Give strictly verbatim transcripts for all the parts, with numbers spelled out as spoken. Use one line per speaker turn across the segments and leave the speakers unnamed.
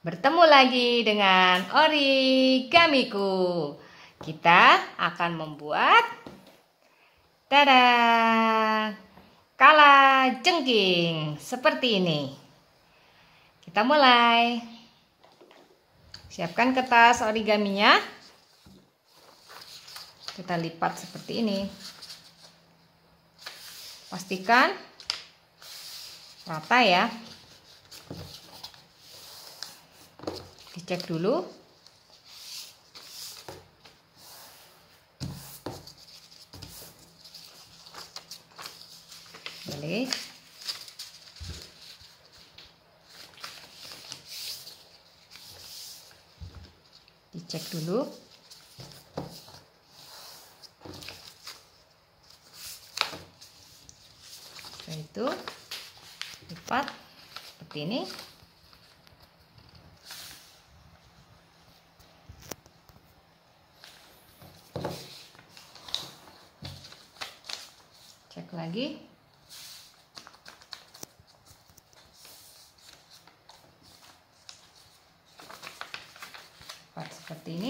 Bertemu lagi dengan origamiku. Kita akan membuat tada kala jengking seperti ini. Kita mulai. Siapkan kertas origaminya. Kita lipat seperti ini. Pastikan rata ya. Dicek dulu. Balik. Dicek dulu. Setelah itu lipat seperti ini. Cek lagi. Lipat seperti ini.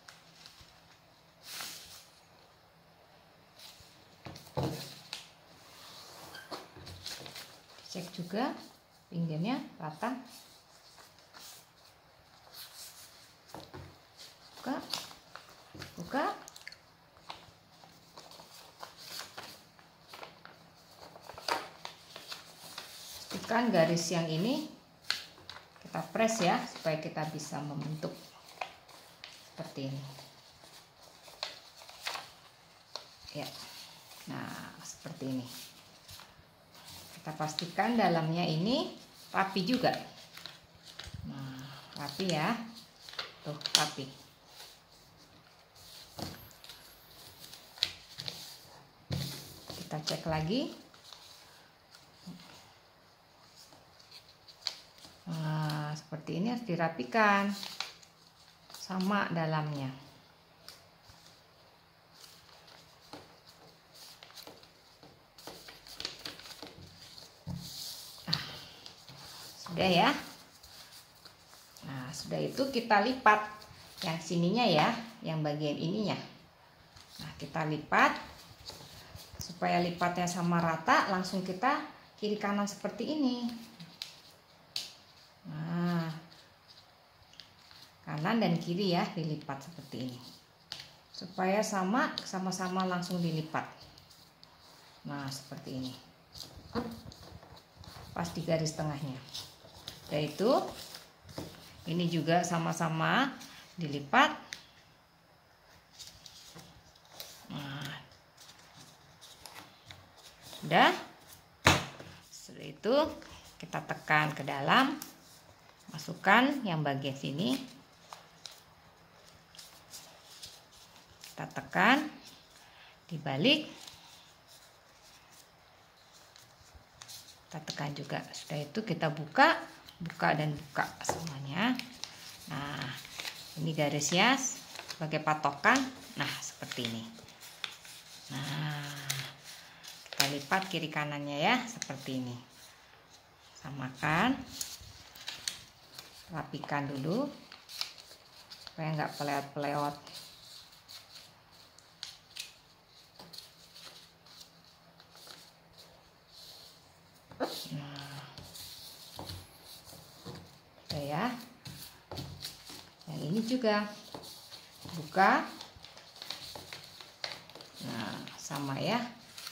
Cek juga pinggirnya rata. Buka. Buka. Pastikan garis yang ini kita press ya, supaya kita bisa membentuk seperti ini. Ya. Nah, seperti ini. Kita pastikan dalamnya ini rapi juga. Nah, rapi ya. Tuh, rapi. Kita cek lagi. Nah, seperti ini harus dirapikan. Sama dalamnya. Sudah ya. Nah, sudah itu kita lipat yang sininya ya, yang bagian ininya. Nah, kita lipat supaya lipatnya sama rata, langsung kita kiri kanan seperti ini. Nah, kanan dan kiri ya dilipat seperti ini. Supaya sama, sama-sama langsung dilipat. Nah, seperti ini. Pas di garis tengahnya. Yaitu ini juga sama-sama dilipat. Nah, sudah. Setelah itu kita tekan ke dalam, masukkan yang bagian sini, kita tekan, dibalik, kita tekan juga. Sudah itu kita buka. Buka dan buka semuanya. Nah, ini garisnya sebagai patokan. Nah, seperti ini. Nah, kita lipat kiri kanannya ya, seperti ini. Samakan. Rapikan dulu supaya nggak peleot-peleot. Ya, yang ini juga buka. Nah, sama ya,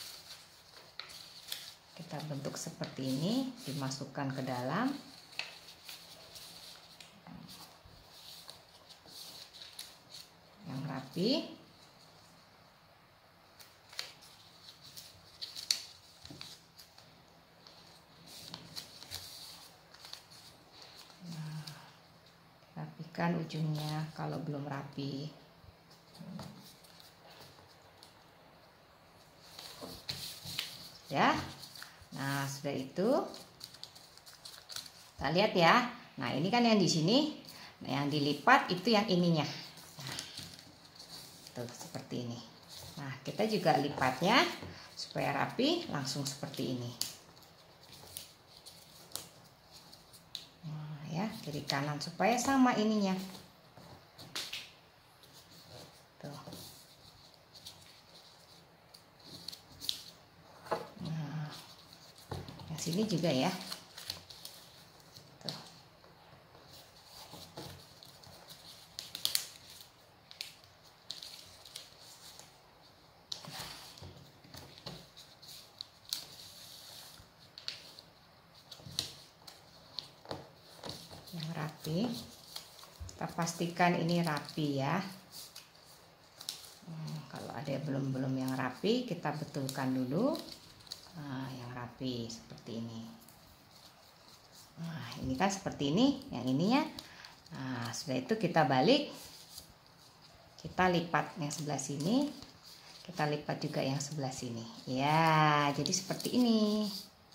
kita bentuk seperti ini, dimasukkan ke dalam. Yang rapi. Rapikan ujungnya kalau belum rapi. Ya. Nah, sudah itu. Kita lihat ya. Nah, ini kan yang di sini. Nah, yang dilipat itu yang ininya. Nah, tuh seperti ini. Nah, kita juga lipatnya supaya rapi, langsung seperti ini. Nah, ya. kiri kanan supaya sama ininya. Tuh. Nah, yang sini juga ya. Tuh. Yang rapi. Kita pastikan ini rapi ya. Hmm, kalau ada belum-belum yang rapi, kita betulkan dulu. Nah, yang rapi seperti ini. Nah, ini kan seperti ini, yang ininya. Nah, sudah itu kita balik. Kita lipat yang sebelah sini. Kita lipat juga yang sebelah sini. Ya, jadi seperti ini.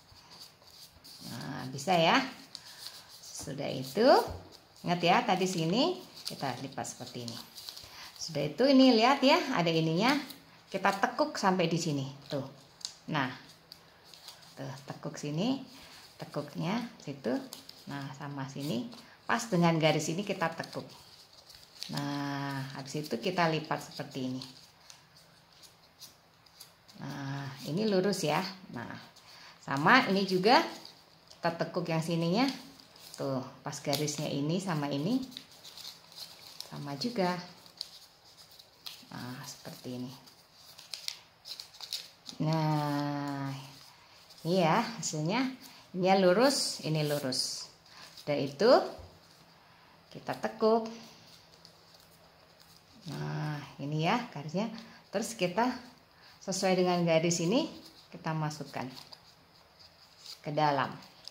Nah, bisa ya. Sudah itu, ingat ya tadi sini kita lipat seperti ini. Sudah itu ini lihat ya, ada ininya. Kita tekuk sampai di sini. Tuh. Nah. Tuh, tekuk sini. Tekuknya situ. Nah, sama sini. Pas dengan garis ini kita tekuk. Nah, habis itu kita lipat seperti ini. Nah, ini lurus ya. Nah, sama ini juga kita tekuk yang sininya. Tuh, pas garisnya ini sama ini sama juga. Nah, seperti ini. Nah, iya hasilnya. Ini lurus, ini lurus. Udah itu kita tekuk. Nah, ini ya garisnya. Terus kita sesuai dengan garis ini kita masukkan ke dalam.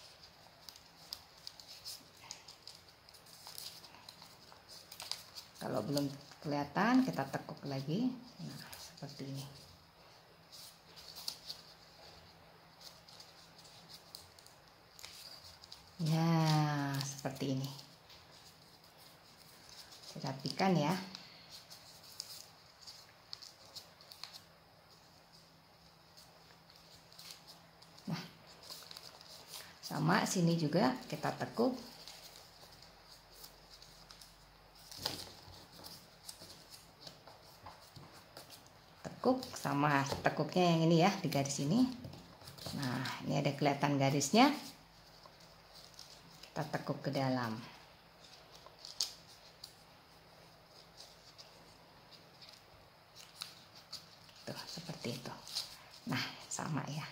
Kalau belum kelihatan kita tekuk lagi. Nah, seperti ini. Ya, seperti ini. Rapikan ya. Nah, sama sini juga kita tekuk. Tekuk sama tekuknya yang ini ya, di garis ini. Nah, ini ada kelihatan garisnya. Kita tekuk ke dalam. Tuh, seperti itu. Nah, sama ya.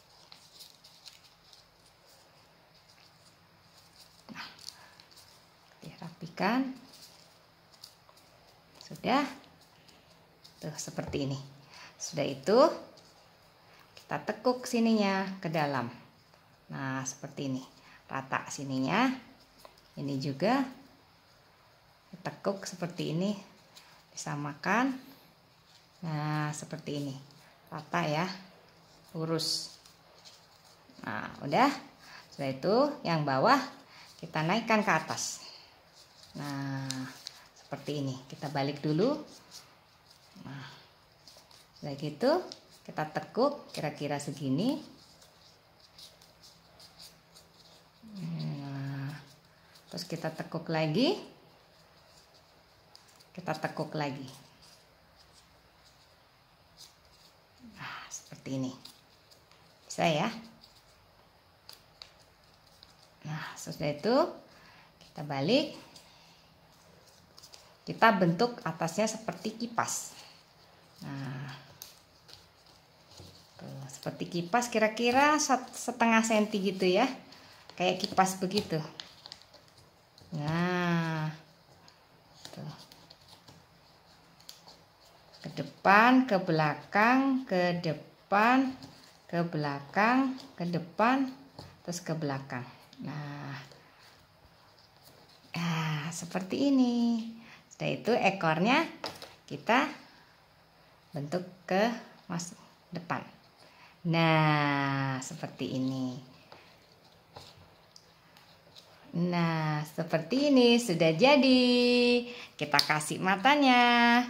Nah, dirapikan. Sudah. Tuh, seperti ini. Sudah itu kita tekuk sininya ke dalam. Nah, seperti ini. Rata sininya. Ini juga tekuk seperti ini. Disamakan. Nah, seperti ini. Rata ya. Lurus. Nah, udah. Sudah itu yang bawah kita naikkan ke atas. Nah, seperti ini. Kita balik dulu. Nah, sudah gitu kita tekuk kira-kira segini. Nah, terus kita tekuk lagi. Kita tekuk lagi. Nah, seperti ini. Bisa ya. Nah, sudah itu kita balik. Kita bentuk atasnya seperti kipas. Nah, tuh, seperti kipas kira-kira setengah senti gitu ya. Kayak kipas begitu. Nah, tuh. Ke depan, ke belakang, ke depan, ke belakang, ke depan, terus ke belakang. Nah, ah, seperti ini. Setelah itu ekornya kita bentuk ke mas depan. Nah, seperti ini. Nah, seperti ini sudah jadi. Kita kasih matanya.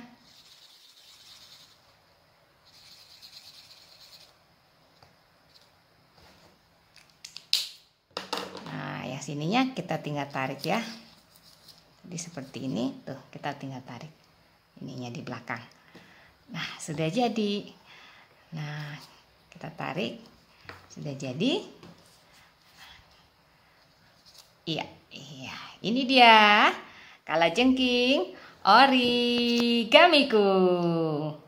Nah, yang Yang sininya kita tinggal tarik ya. Jadi seperti ini tuh, kita tinggal tarik ininya di belakang. Nah, sudah jadi. Nah, kita tarik, sudah jadi. Iya, iya, ini dia kalajengking origamiku.